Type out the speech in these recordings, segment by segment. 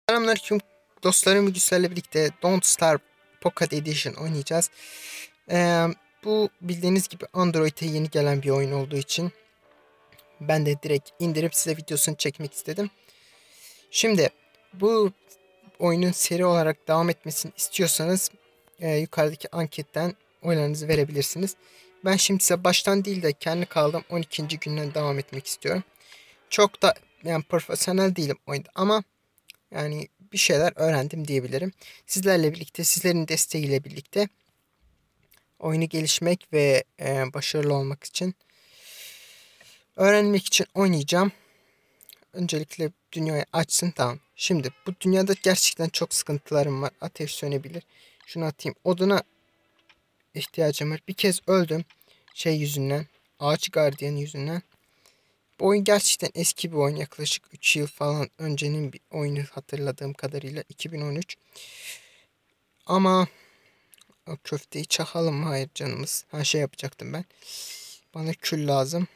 Selamünaleyküm dostlarım, bilgisayarla birlikte Don't Starve Pocket Edition oynayacağız. Ee, Bu bildiğiniz gibi Android'e yeni gelen bir oyun olduğu için ben de direkt indirip size videosunu çekmek istedim. Şimdi bu oyunun seri olarak devam etmesini istiyorsanız yukarıdaki anketten oylarınızı verebilirsiniz. Ben şimdi size baştan değil de kendi kaldığım 12. günden devam etmek istiyorum. Çok da yani profesyonel değilim oyunda ama yani bir şeyler öğrendim diyebilirim. Sizlerle birlikte, sizlerin desteğiyle birlikte oyunu gelişmek ve başarılı olmak için, öğrenmek için oynayacağım. Öncelikle dünyayı açsın, tamam. Şimdi bu dünyada gerçekten çok sıkıntılarım var. Ateş sönebilir. Şunu atayım. Oduna ihtiyacım var. Bir kez öldüm. Şey yüzünden. Ağaç gardiyanı yüzünden. Bu oyun gerçekten eski bir oyun. Yaklaşık 3 yıl falan öncenin bir oyunu hatırladığım kadarıyla. 2013. Ama o köfteyi çakalım mı? Hayır canımız. Ha, şey yapacaktım ben. Bana kül lazım.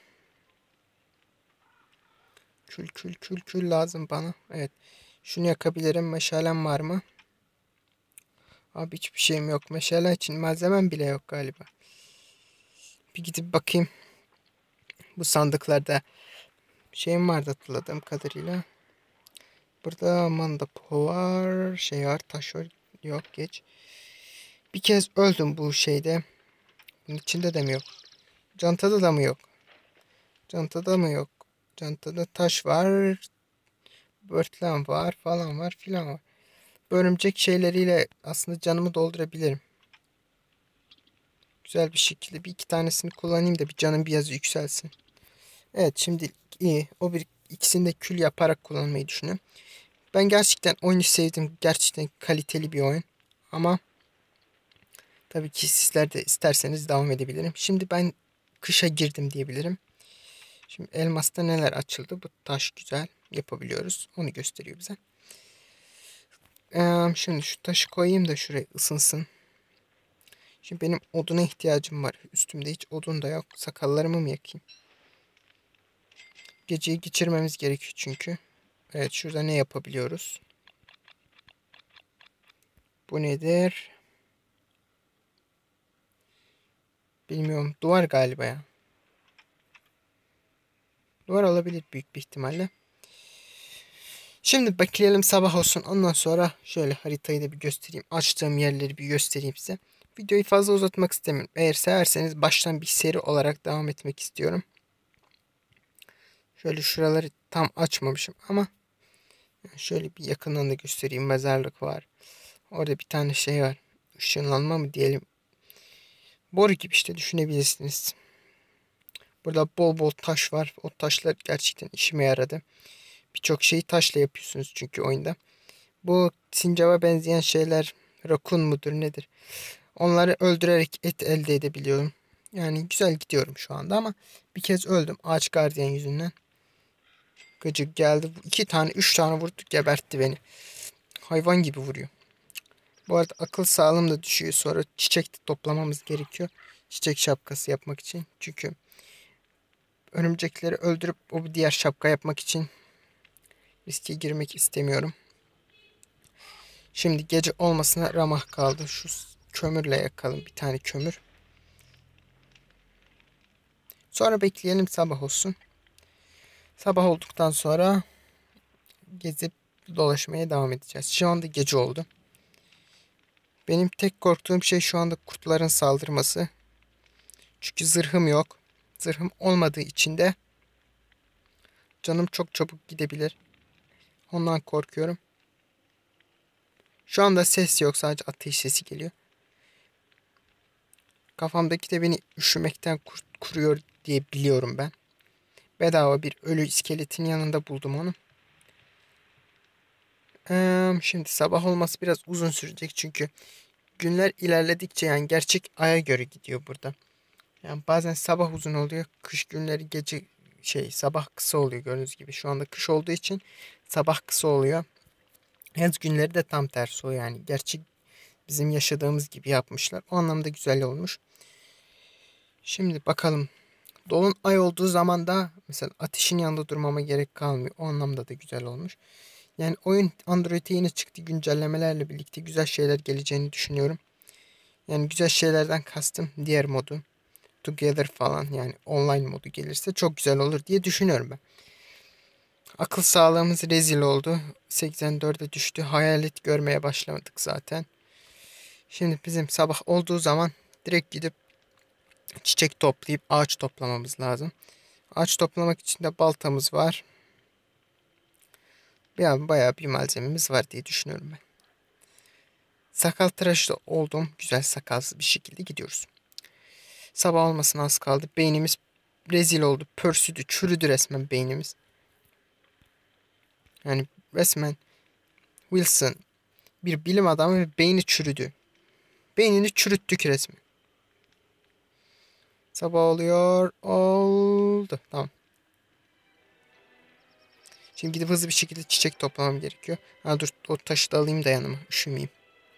Kül lazım bana. Evet. Şunu yakabilirim. Meşalem var mı? Abi hiçbir şeyim yok. Meşale için malzemem bile yok galiba. Bir gidip bakayım. Bu sandıklarda şeyim vardı hatırladığım kadarıyla. Burada mandapo var. Şey var. Taş var. Yok, geç. Bir kez öldüm bu şeyde. Bunun içinde de mi yok? Çantada da mı yok? Çantada mı yok? Çantada taş var. Börtlen var falan var filan var. Bu örümcek şeyleriyle aslında canımı doldurabilirim. Güzel bir şekilde bir iki tanesini kullanayım da bir canım biraz yükselsin. Evet, şimdi iyi. O bir ikisini de kül yaparak kullanmayı düşünüyorum. Ben gerçekten oyunu sevdim. Gerçekten kaliteli bir oyun. Ama tabii ki sizler de isterseniz devam edebilirim. Şimdi ben kışa girdim diyebilirim. Şimdi elmasta neler açıldı? Bu taş güzel. Yapabiliyoruz. Onu gösteriyor bize. Şimdi şu taşı koyayım da şuraya ısınsın. Şimdi benim oduna ihtiyacım var. Üstümde hiç odun da yok. Sakallarımı mı yakayım? Geceyi geçirmemiz gerekiyor çünkü. Evet, şurada ne yapabiliyoruz? Bu nedir? Bilmiyorum. Duvar galiba ya. Duvar olabilir büyük bir ihtimalle. Şimdi bekleyelim sabah olsun. Ondan sonra şöyle haritayı da bir göstereyim. Açtığım yerleri bir göstereyim size. Videoyu fazla uzatmak istemiyorum. Eğer severseniz baştan bir seri olarak devam etmek istiyorum. Şöyle şuraları tam açmamışım ama şöyle bir yakından da göstereyim. Mezarlık var. Orada bir tane şey var. Işınlanma mı diyelim. Boru gibi işte, düşünebilirsiniz. Burada bol bol taş var. O taşlar gerçekten işime yaradı. Birçok şeyi taşla yapıyorsunuz çünkü oyunda. Bu sincaba benzeyen şeyler rakun mudur nedir? Onları öldürerek et elde edebiliyorum. Yani güzel gidiyorum şu anda ama bir kez öldüm ağaç gardiyan yüzünden. Gıcık geldi. İki tane, üç tane vurdu, gebertti beni. Hayvan gibi vuruyor. Bu arada akıl sağlığım da düşüyor. Sonra çiçek de toplamamız gerekiyor. Çiçek şapkası yapmak için. Çünkü örümcekleri öldürüp o diğer şapka yapmak için riske girmek istemiyorum. Şimdi gece olmasına ramak kaldı. Şu kömürle yakalım bir tane kömür. Sonra bekleyelim sabah olsun. Sabah olduktan sonra gezip dolaşmaya devam edeceğiz. Şu anda gece oldu. Benim tek korktuğum şey şu anda kurtların saldırması. Çünkü zırhım yok. Zırhım olmadığı için de canım çok çabuk gidebilir. Ondan korkuyorum. Şu anda ses yok, sadece ateş sesi geliyor. Kafamdaki de beni üşümekten kuruyor diye biliyorum ben. Bedava bir ölü iskeletin yanında buldum onu. Şimdi sabah olması biraz uzun sürecek çünkü günler ilerledikçe yani gerçek aya göre gidiyor burada. Yani bazen sabah uzun oluyor, kış günleri gece sabah kısa oluyor gördüğünüz gibi. Şu anda kış olduğu için sabah kısa oluyor. Yaz günleri de tam tersi o, yani gerçek bizim yaşadığımız gibi yapmışlar. O anlamda güzel olmuş. Şimdi bakalım. Dolunay olduğu zaman da mesela ateşin yanında durmama gerek kalmıyor. O anlamda da güzel olmuş. Yani oyun Android'e yeni çıktı, güncellemelerle birlikte güzel şeyler geleceğini düşünüyorum. Yani güzel şeylerden kastım diğer modu. Together falan, yani online modu gelirse çok güzel olur diye düşünüyorum ben. Akıl sağlığımız rezil oldu. 84'e düştü. Hayalet görmeye başlamadık zaten. Şimdi bizim sabah olduğu zaman direkt gidip çiçek toplayıp ağaç toplamamız lazım. Ağaç toplamak için de baltamız var. Bayağı bir malzememiz var diye düşünüyorum ben. Sakal tıraşı da oldum. Güzel sakalsız bir şekilde gidiyoruz. Sabah olmasına az kaldı. Beynimiz rezil oldu. Pörsüdü, çürüdü resmen beynimiz. Yani resmen Wilson bir bilim adamı ve beyni çürüdü. Beynini çürüttük resmen. Sabah oluyor. Oldu. Tamam. Şimdi gidip hızlı bir şekilde çiçek toplamam gerekiyor. Ha dur, o taşı da alayım da yanıma. Üşümeyeyim.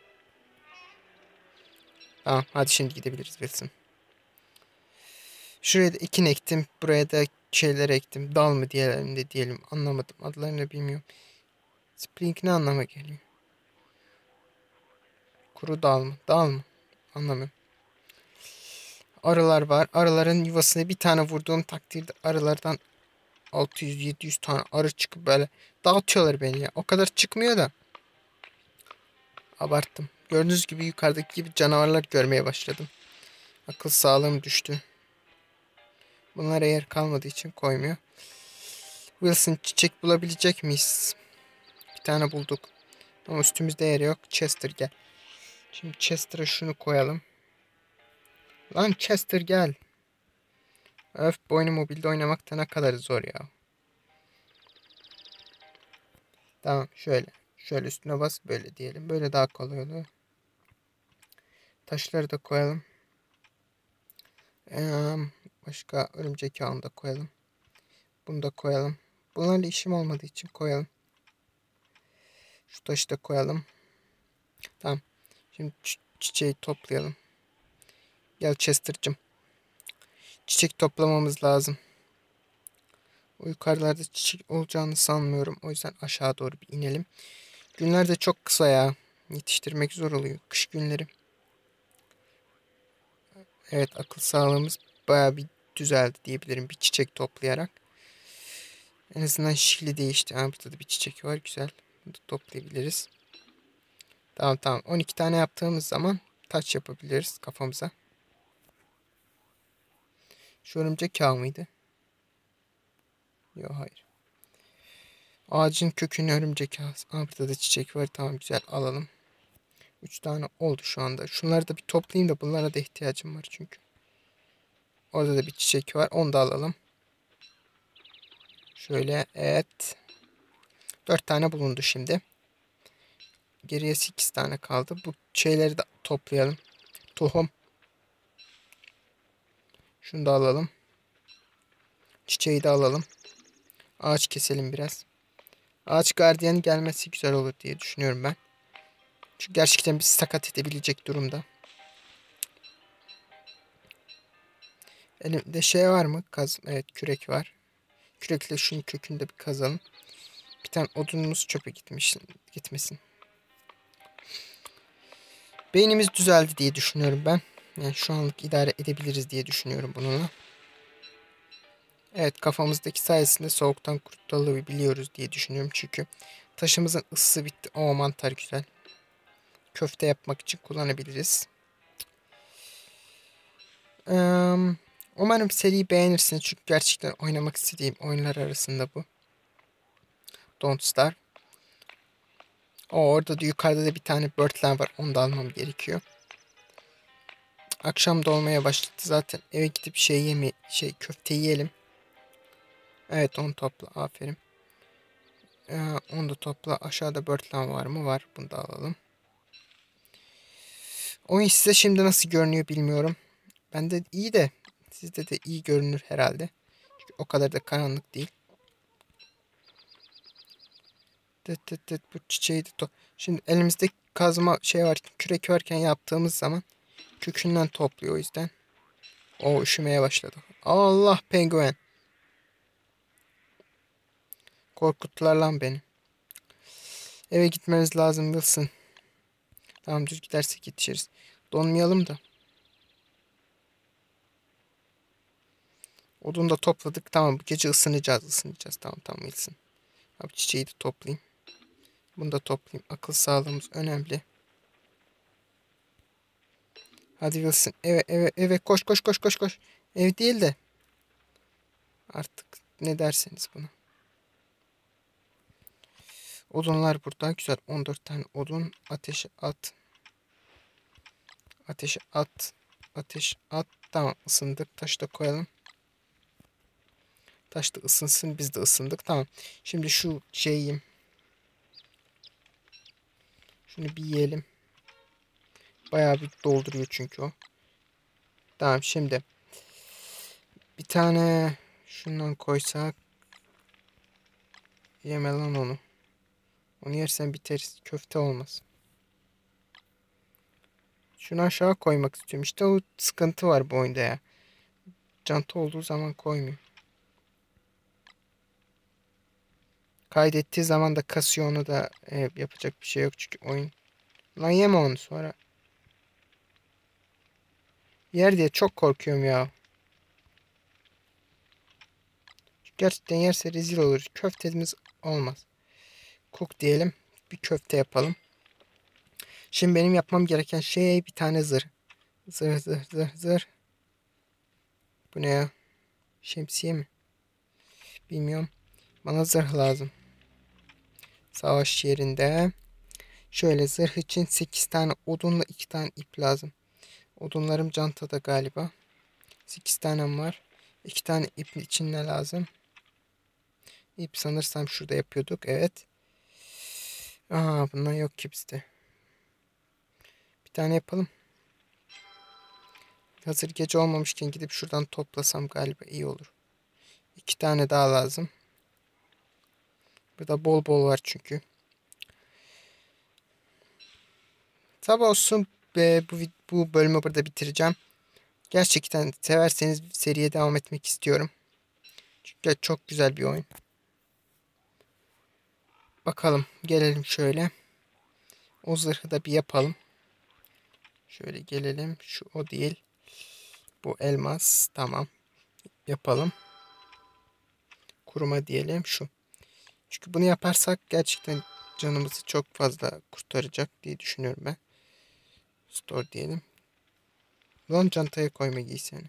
Tamam, hadi şimdi gidebiliriz Wilson. Şuraya da ekin ektim. Buraya da şeyler ektim. Dal mı diyelim de diyelim. Anlamadım. Adlarını bilmiyorum. Spring ne anlama geliyor? Kuru dal mı? Dal mı? Anlamıyorum. Arılar var. Arıların yuvasına bir tane vurduğum takdirde arılardan 600-700 tane arı çıkıp böyle dağıtıyorlar beni ya. O kadar çıkmıyor da. Abarttım. Gördüğünüz gibi yukarıdaki gibi canavarlar görmeye başladım. Akıl sağlığım düştü. Bunlara yer kalmadığı için koymuyor. Wilson, çiçek bulabilecek miyiz? Bir tane bulduk. Ama üstümüzde yer yok. Chester gel. Şimdi Chester'a şunu koyalım. Lan Chester gel. Öf, bu oyunu mobilde oynamak da ne kadar zor ya. Tamam, şöyle. Şöyle üstüne bas, böyle diyelim. Böyle daha kolay oluyor. Taşları da koyalım. Ee, Başka örümcek ağını da koyalım. Bunu da koyalım. Bunlarla işim olmadığı için koyalım. Şu taşı da koyalım. Tamam. Şimdi çiçeği toplayalım. Gel Chester'cığım. Çiçek toplamamız lazım. O yukarılarda çiçek olacağını sanmıyorum. O yüzden aşağı doğru bir inelim. Günler de çok kısa ya. Yetiştirmek zor oluyor kış günleri. Evet, akıl sağlığımız baya bir düzeldi diyebilirim bir çiçek toplayarak. En azından şekli değişti. Ha, burada da bir çiçek var, güzel. Bunu da toplayabiliriz. Tamam tamam, 12 tane yaptığımız zaman taç yapabiliriz kafamıza. Şu örümcek ağı mıydı? Yok, hayır. Ağacın kökünü örümcek ağı. Burada da çiçek var, tamam güzel, alalım. 3 tane oldu şu anda. Şunları da bir toplayayım da, bunlara da ihtiyacım var çünkü. Orada da bir çiçek var, onu da alalım. Şöyle, evet. 4 tane bulundu şimdi. Geriye 8 tane kaldı. Bu şeyleri de toplayalım. Tohum. Şunu da alalım. Çiçeği de alalım. Ağaç keselim biraz. Ağaç gardiyanı gelmesi güzel olur diye düşünüyorum ben. Çünkü gerçekten bizi sakat edebilecek durumda. Elimde şey var mı? Evet, kürek var. Kürekle şunun kökünü de bir kazalım. Bir tane odunumuz çöpe gitmesin. Beynimiz düzeldi diye düşünüyorum ben. Yani şu anlık idare edebiliriz diye düşünüyorum bununla. Evet, kafamızdaki sayesinde soğuktan kurtulabiliyoruz diye düşünüyorum. Çünkü taşımızın ısısı bitti. O mantar güzel. Köfte yapmak için kullanabiliriz. Umarım seriyi beğenirsiniz. Çünkü gerçekten oynamak istediğim oyunlar arasında bu. Don't Starve. Orada da yukarıda da bir tane Birdland var. Onu da almam gerekiyor. Akşam da olmaya başladı. Zaten eve gidip köfte yiyelim. Evet, onu topla. Aferin. Onu da topla. Aşağıda Birdland var mı? Var. Bunu da alalım. Oyun size şimdi nasıl görünüyor bilmiyorum. Bende iyi de sizde de iyi görünür herhalde. Çünkü o kadar da karanlık değil. Bu çiçeği de şimdi elimizde kazma var, kürek varken yaptığımız zaman kökünden topluyor o yüzden. Üşümeye başladı. Allah, penguen. Korkuttular lan beni. Eve gitmemiz lazım Wilson. Tamam, düz gidersek yetişiriz. Donmayalım da. Odunu da topladık. Tamam, bu gece ısınacağız. Tamam Wilson. Abi çiçeği de toplayayım. Bunu da toplayayım. Akıl sağlığımız önemli. Hadi Wilson, eve koş. Ev değil de artık ne derseniz buna. Odunlar burada. Güzel. 14 tane odun. Ateşe at. Ateşe at. Ateş at. Tamam, ısındık. Taşı da koyalım. Taş da ısınsın. Biz de ısındık. Tamam. Şimdi şu şeyi. Şunu bir yiyelim. Bayağı bir dolduruyor çünkü o. Tamam, şimdi. Bir tane şundan koysak. Yeme lan onu. Onu yersen biteriz. Köfte olmaz. Şunu aşağı koymak istiyorum. İşte o sıkıntı var bu oyunda ya. Canta olduğu zaman koymuyor. Kaydettiği zaman da kasıyor, onu da yapacak bir şey yok çünkü oyun. Lan yeme onu sonra. Yer diye çok korkuyorum ya. Gerçekten yerse rezil olur. Köftemiz olmaz. Cook diyelim. Bir köfte yapalım. Şimdi benim yapmam gereken şey bir tane zırh. Zırh. Bu ne ya? Şemsiye mi? Bilmiyorum. Bana zırh lazım. Savaş yerinde. Şöyle zırh için 8 tane odunla 2 tane ip lazım. Odunlarım çantada galiba. 8 tanem var. 2 tane ip için ne lazım? İp sanırsam şurada yapıyorduk. Evet. Bundan yok ki bizde. Bir tane yapalım. Hazır gece olmamışken gidip şuradan toplasam galiba iyi olur. 2 tane daha lazım. Burada bol bol var çünkü. Sabah olsun ve bu bölümü burada bitireceğim. Gerçekten severseniz seriye devam etmek istiyorum. Çünkü çok güzel bir oyun. Bakalım, gelelim şöyle. O zırhı da bir yapalım. Şöyle gelelim. Şu o değil. Bu elmas. Tamam. Yapalım. Kuruma diyelim şu. Çünkü bunu yaparsak gerçekten canımızı çok fazla kurtaracak diye düşünüyorum ben. Store diyelim. Lan çantaya koyma giyseni.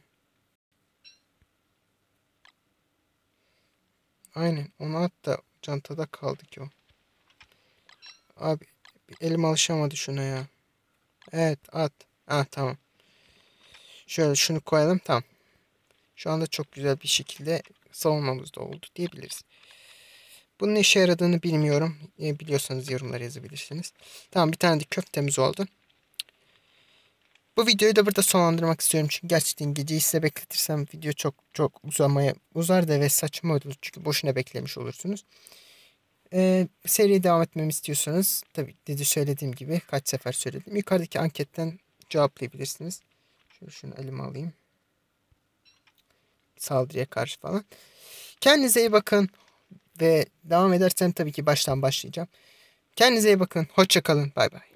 Aynen, onu at da çantada kaldı ki o. Abi elim alışamadı şuna ya. Evet, at. Tamam. Şöyle şunu koyalım, tamam. Şu anda çok güzel bir şekilde savunmamız da oldu diyebiliriz. Bunun işe yaradığını bilmiyorum. Biliyorsanız yorumlara yazabilirsiniz. Tamam, bir tane de köftemiz oldu. Bu videoyu da burada sonlandırmak istiyorum. Çünkü gerçekten geceyi size bekletirsem video çok uzar da ve saçma olur. Çünkü boşuna beklemiş olursunuz. Seriye devam etmemi istiyorsanız tabii dedi söylediğim gibi kaç sefer söyledim. Yukarıdaki anketten cevaplayabilirsiniz. Şunu elime alayım. Saldırıya karşı falan. Kendinize iyi bakın. Ve devam edersem tabii ki baştan başlayacağım. Kendinize iyi bakın. Hoşça kalın. Bay bay.